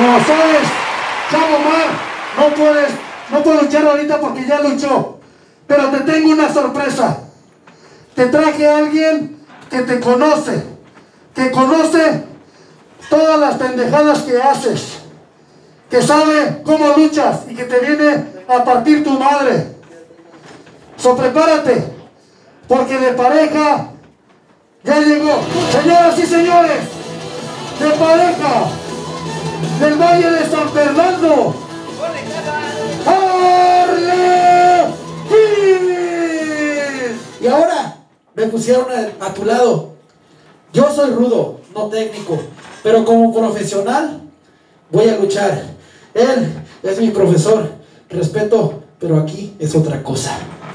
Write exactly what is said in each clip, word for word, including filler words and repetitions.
sabes, Chavo Mar, no puedes, no puedo luchar ahorita porque ya luchó. Pero te tengo una sorpresa. Te traje a alguien que te conoce, que conoce todas las pendejadas que haces, que sabe cómo luchas y que te viene a partir tu madre. So, prepárate, porque de pareja ya llegó. Señoras y señores, de pareja del Valle de San Fernando, Arlequín. Y ahora me pusieron a, a tu lado. Yo soy rudo, no técnico, pero como profesional voy a luchar. Él es mi profesor, respeto, pero aquí es otra cosa.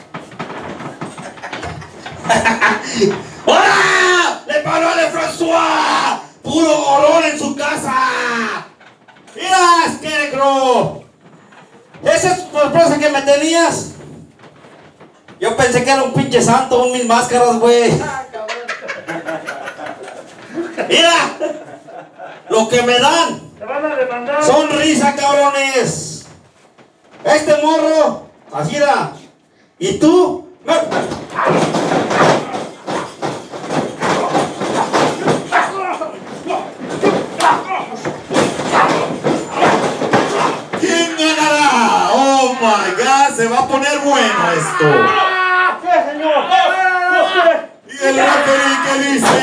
¡Hola! ¡Le paró a Le François! ¡Puro golón en su casa! ¡Mira, Scarecrow! ¿Esa es tu sorpresa que me tenías? Yo pensé que era un pinche santo con mil máscaras, güey. Mira, lo que me dan son risa, cabrones. Este morro, así era. Y tú, me... ¿Quién ganará? Oh my God, se va a poner bueno esto. ¿Qué, señor? ¿Y el referee qué dice?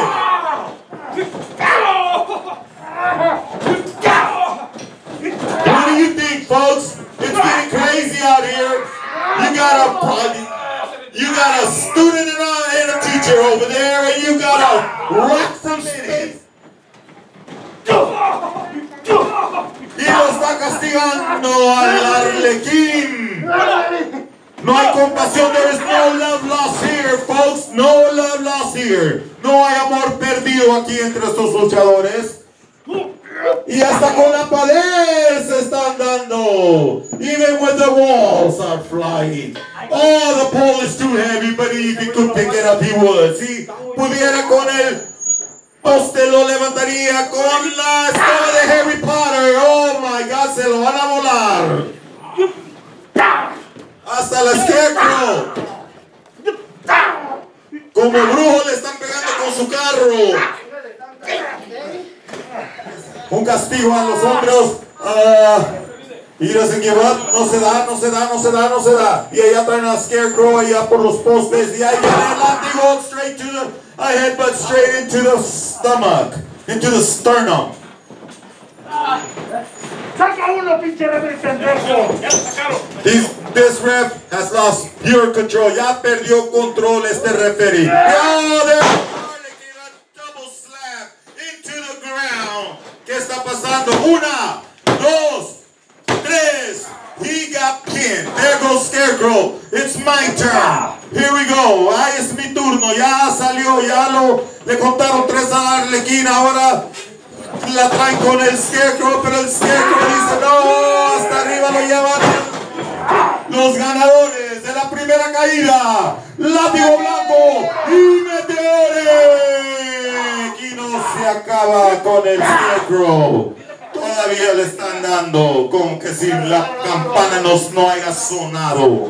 What do you think, folks? It's getting crazy out here. You got a you got a student and a, and a teacher over there, and you got a rock some shit. Y lo está castigando al Arlequín. No hay compasión. There is no love lost here, folks. No love lost here. No hay amor perdido aquí entre estos luchadores. Y hasta con la pared se están dando. Even when the walls are flying. Oh, the pole is too heavy, but if he could pick it up, he would. Si pudiera con el poste, lo levantaría con la escoba de Harry Potter. Oh my God, se lo van a volar. Hasta la Scarecrow. Como brujo le están pegando con su carro. Un castigo a los hombros. Uh, he doesn't give up. No se da, no se da, no se da, no se da. Y allá traen a Scarecrow allá por los postes. Y ahí viene el látigo straight to the a headbutt straight into the stomach, into the sternum. Saca uno, pinche referee pendejo. This, this ref has lost pure control. Ya perdió control este referee. Oh, there Arlequín, a double slap into the ground. ¿Qué está pasando? Una, dos, tres. He got pinned. There goes Scarecrow. It's my turn. Here we go. Ahí es mi turno. Ya salió, ya lo le contaron tres a Arlequín. Ahora la traen con el Scarecrow, pero el Scarecrow dice no, hasta arriba lo llevan los ganadores de la primera caída. Látigo blanco y Meteore. Aquí no se acaba con el Scarecrow. Todavía le están dando como que si la campana nos no haya sonado.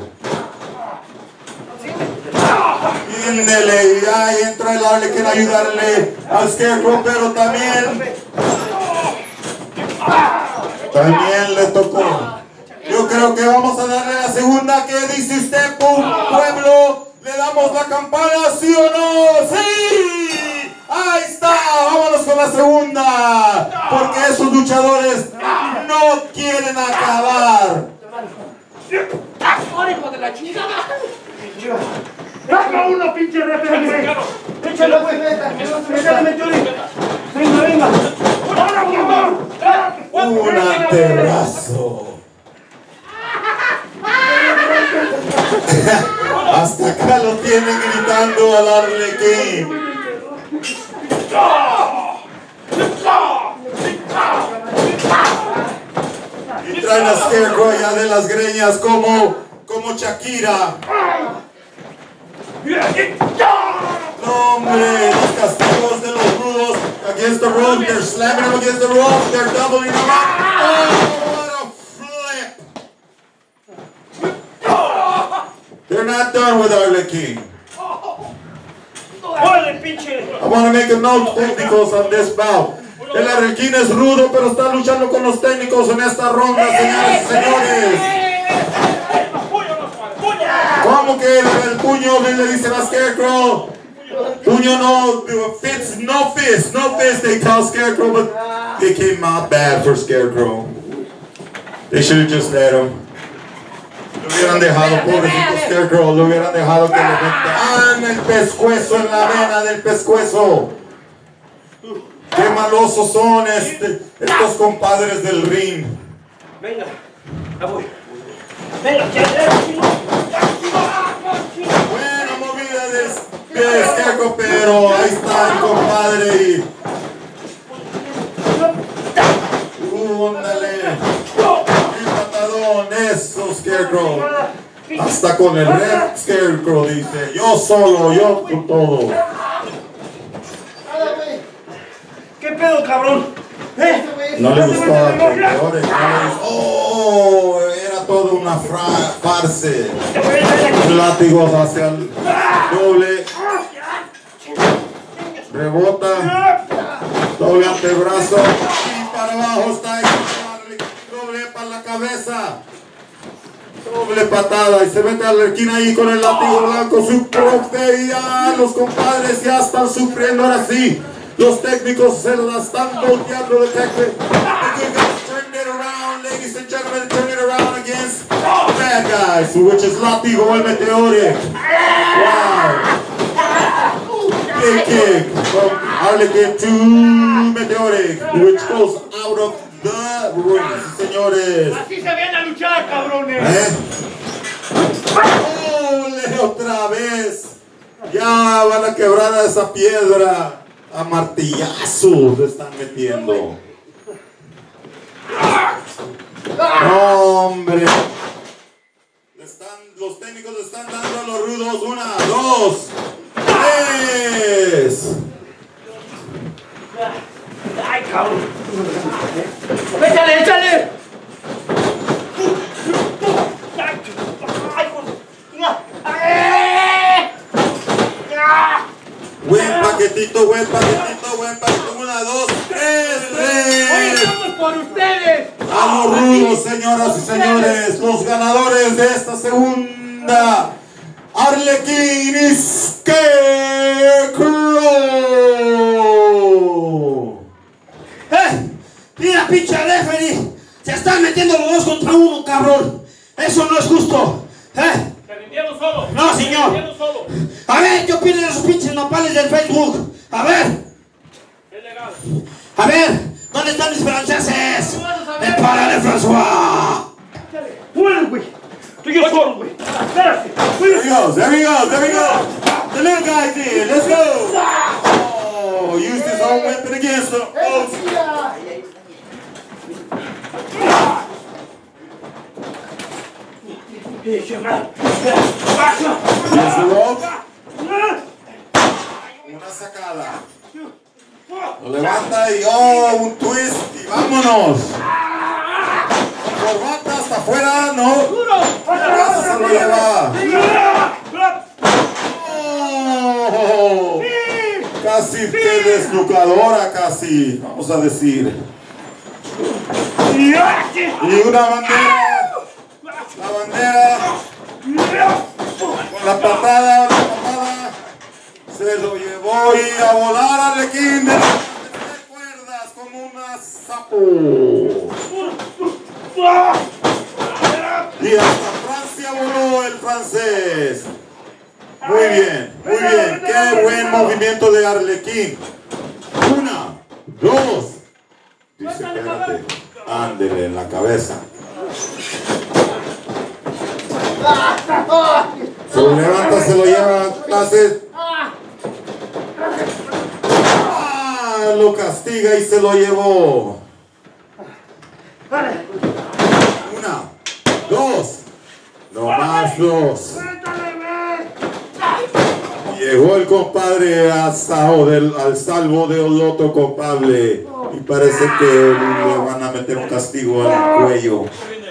Índele, y ahí entra el Arlequín a ayudarle al Scarecrow, pero también también le tocó. Yo creo que vamos a darle la segunda. ¿Qué dice usted, pueblo? ¿Le damos la campana, sí o no? ¡Sí! ¡Ahí está! ¡Vámonos con la segunda! Porque esos luchadores no quieren acabar. ¡Hijo de la chingada! ¡Saca uno, pinche referee! ¡Échalo, güey! ¡Échale, Yuri! ¡Venga, venga! ¡Ahora, por favor! Un antebrazo. Hasta acá lo tienen gritando al Arlequín. Y traen a Scarecrow ya de las greñas como, como Shakira. No, hombre, los castigos de los rudos. Aquí against the rope. They're slamming him against the rope. They're doubling him up. Oh, what a flip. They're not done with Arlequín. I want to make a note, técnicos, on this bout. El Arlequín es rudo, pero está luchando con los técnicos en esta ronda, señores y señores. ¿Cómo que el, el puño le dice a Scarecrow? Puño no, fist, no fist, no fist, they tell Scarecrow, but they came out bad for Scarecrow. They should have just let him. Lo hubieran dejado, pobrecito Scarecrow, lo hubieran dejado que le metan el pescuezo en la vena del pescuezo. Qué malosos son este, estos compadres del ring. Venga, ya voy. Venga, ya, ya, buena movida de, de Scarecrow, pero ahí está el compadre y... Uh, ándale. El patadón, eso, Scarecrow. Hasta con el red Scarecrow dice, yo solo, yo con todo. ¿Qué pedo, cabrón? ¿Eh? No le gustó a Meteoric, no le gustó. Oh, era toda una farce. Látigos hacia el doble. Rebota. Doble antebrazo. Y para abajo está ahí. Doble para la cabeza. Doble patada. Y se mete a Arlequín ahí con el látigo blanco. Su profe y ya los compadres ya están sufriendo ahora sí. Los técnicos se la están volteando de técnico. The good guys turn it around, ladies and gentlemen, turn it around against bad guys, which is Látigo el Meteoric. Wow. Big kick from Arlequín to Meteoric, which goes out of the ring, señores. Así se viene a luchar, cabrones. ¿Eh? ¡Ole, otra vez! Ya van a quebrar a esa piedra. A martillazos le están metiendo. No, hombre. Le están, los técnicos le están dando a los rudos. Una, dos, tres. Ay, cabrón. Échale, échale. Buen paquetito, buen paquetito, buen paquetito. Una, dos, tres, tres. Oye, vamos por ustedes. Vamos rudos, señoras y señores. Los ganadores de esta segunda. Arlequín y Scarecrow. ¡Eh! Mira, pinche referee. Se están metiendo los dos contra uno, cabrón. Eso no es justo. ¿Eh? Se rindieron solo. No, señor. Se rindieron solo. A ver, ¿qué opinan de esos pinches nopales del Facebook? A ver. Es legal. A ver, ¿dónde están mis franceses? Tú vas a saber. ¡El para de François! Bueno, güey. Tú y yo solo, güey. Espérate. There he goes, there he goes, there he goes. The little guy did. Let's go. Oh, used his own weapon against him. Oh. Here's the rope. Una sacada. Lo levanta y oh, un twist y vámonos. Corbata hasta afuera, no. Casi se lo lleva. Oh, casi que desnucadora, casi. Vamos a decir. Y una bandera. La bandera. Con la patada, la patada. Se lo llevó y a volar a Arlequín de tres cuerdas como una sapo. Y hasta Francia voló el francés. Muy bien, muy bien. Qué buen movimiento de Arlequín. Una, dos. Dice, espérate. Ándele en la cabeza. Se lo levanta, se lo lleva, hace. Ah, lo castiga y se lo llevó. Una, dos, no más dos. Y Llegó el compadre a salvo del, al salvo del otro compadre y parece que le van a meter un castigo al cuello.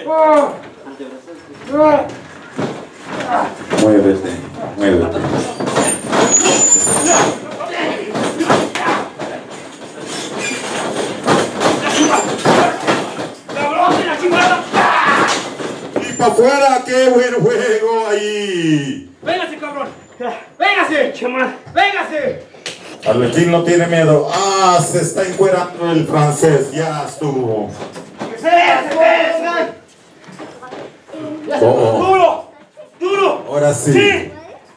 Muévete, muévete. Y para afuera, qué buen juego ahí. Véngase, cabrón. Véngase, chamán. Véngase. Arlequín no tiene miedo. Ah, se está encuerando el francés. Ya estuvo. Oh, oh. Duro. Duro. Ahora sí. Sí.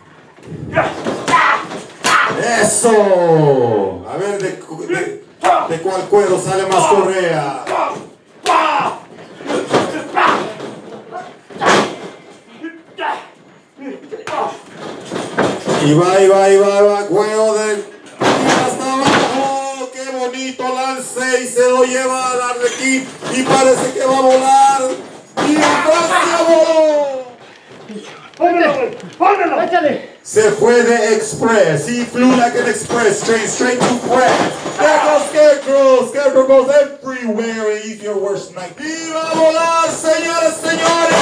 Eso. A ver, ¿de, de, de cuál cuero sale más correa? Y va, y va, y va, y va, juego de... hasta abajo, qué bonito lance, y se lo lleva al Arlequín, y parece que va a volar, y Francia voló. Póngalo, póngalo. Échale. Se fue de Express, he flew like an express train straight to France. There goes Scarecrow, Scarecrow goes everywhere, and he's your worst nightmare. Y va a volar, señores, señores,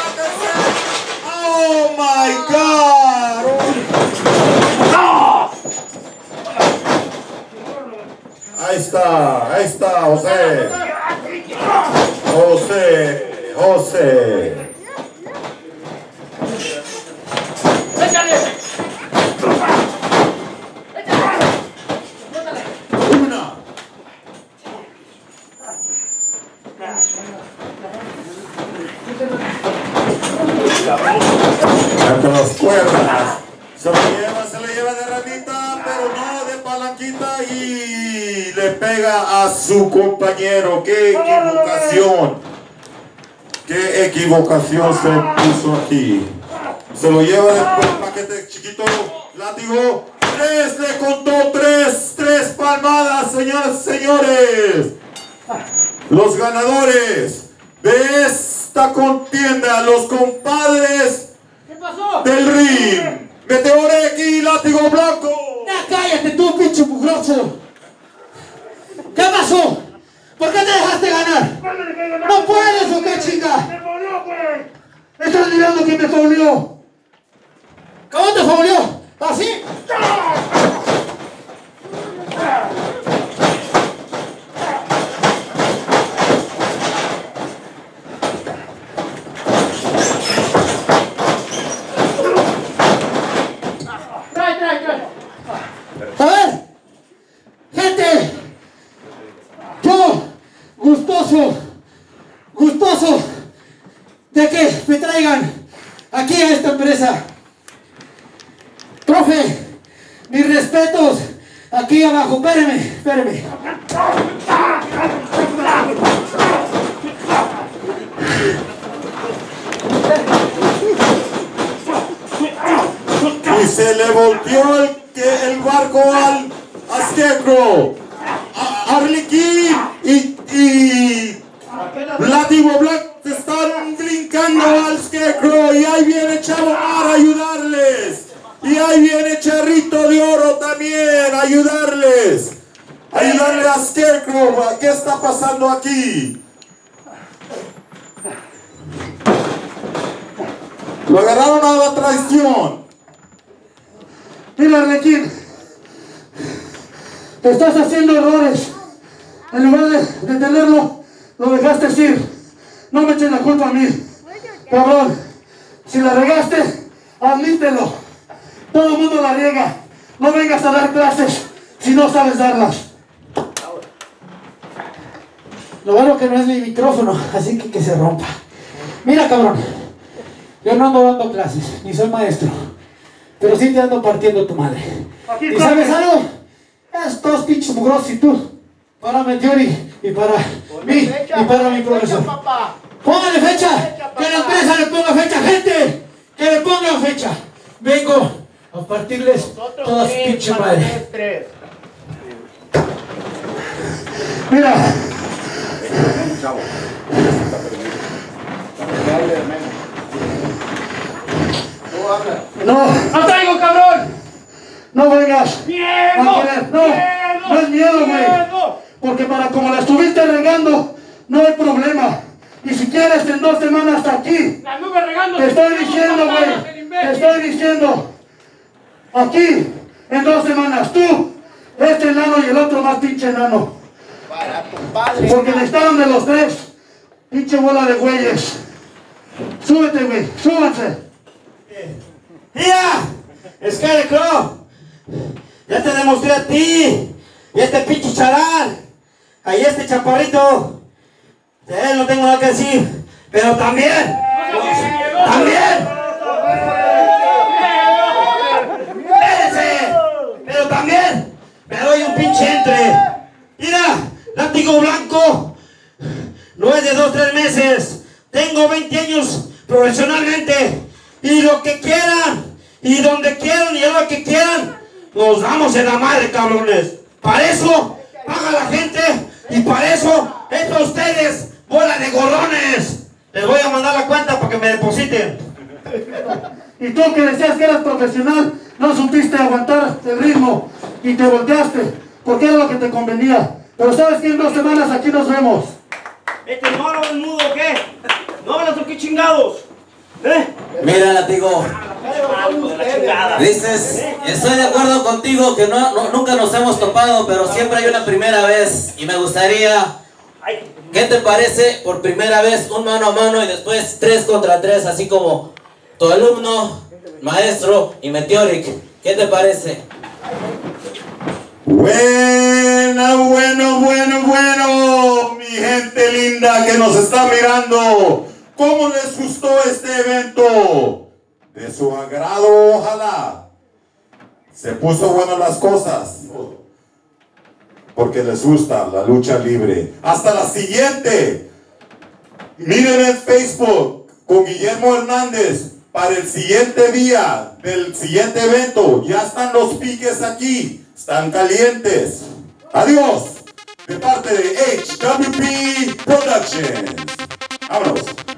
oh my God. Ahí está, ahí está, José. José, José. Échale. Una. Con las cuerdas. Se lo lleva, se lo lleva de ranita, pero no de palanquita y le pega a su compañero. ¡Qué equivocación! ¡Qué equivocación se puso aquí! Se lo lleva después, paquete chiquito, látigo. Tres, le contó tres, tres palmadas, señoras y señores. Los ganadores de esta contienda, los compadres del ring. Meteor X, látigo blanco. Ya cállate tú, pinche mugroso. ¿Qué pasó? ¿Por qué te dejaste ganar? ¿No puedes o qué, chica? ¡Me fauleó, güey! ¡Estás mirando que me fauleó! ¿Cómo te fauleó? ¿Así? Trae, trae, trae. A ver, gente, yo gustoso, gustoso de que me traigan aquí a esta empresa. Profe, mis respetos aquí abajo. Espéreme, espéreme. Y se le volteó el, que- el barco al a Scarecrow. A Arlequín y, y Látigo Blanco se están brincando al Scarecrow. Y ahí viene Chavo Mar a ayudarles. Y ahí viene Charrito de Oro también a ayudarles. Ayudarle a Scarecrow. ¿Qué está pasando aquí? Lo agarraron a la traición. Mira, Arlequín, estás haciendo errores. En lugar de detenerlo, lo dejaste ir. No me eches la culpa a mí. Cabrón, si la regaste, admítelo. Todo el mundo la riega. No vengas a dar clases si no sabes darlas. Lo bueno que no es mi micrófono, así que que se rompa. Mira, cabrón, yo no ando dando clases, ni soy maestro, pero sí te ando partiendo tu madre. ¿Y sabes algo? Estos pinches mugrosos y tú, para Meteori y para mí y para mi profesor. Póngale fecha, que la empresa le ponga fecha, gente, que le pongan fecha. Vengo a partirles toda su pinche madre. Mira, no, ¡No traigo, cabrón! No vengas ¡Miedo! a querer. No, ¡Miedo! no es miedo, güey. ¡Miedo! Porque para como la estuviste regando, no hay problema. Y si quieres en dos semanas aquí, La anduve regando. te estoy diciendo, güey, te estoy diciendo, aquí, en dos semanas, tú, este enano y el otro más pinche enano. Para tu padre. Porque necesitaron de los tres, pinche bola de güeyes. Súbete, güey, súbanse. ¡Mira! ¡Scarecrow! Ya te demostré a ti y a este pinche charal, ahí este chaparrito. De él no tengo nada que decir, pero también, también, espérense, pero también me doy un pinche entre. Mira, látigo blanco, no es de dos, tres meses, tengo veinte años profesionalmente, y lo que quieran, y donde quieran, y a lo que quieran, nos damos en la madre, cabrones. Para eso paga la gente, y para eso es para ustedes, bola de gorrones. Les voy a mandar la cuenta para que me depositen. Y tú que decías que eras profesional, no supiste aguantar el ritmo y te volteaste, porque era lo que te convenía. Pero sabes que en dos semanas aquí nos vemos. ¿Este no habla del mudo o qué? ¿No hablas o qué chingados? ¿Eh? Mira, látigo, Algo de la chingada. dices, estoy de acuerdo contigo que no, no- nunca nos hemos topado, pero siempre hay una primera vez. Y me gustaría, Ay, ¿qué te parece por primera vez un mano a mano y después tres contra tres, así como tu alumno, maestro y Meteoric? ¿Qué te parece? Bueno, bueno, bueno, bueno, mi gente linda que nos está mirando. ¿Cómo les gustó este evento? De su agrado, ojalá. Se puso buenas las cosas. Porque les gusta la lucha libre. Hasta la siguiente. Miren en Facebook con Guillermo Hernández para el siguiente día del siguiente evento. Ya están los piques aquí. Están calientes. Adiós. De parte de H W P Productions. Vámonos.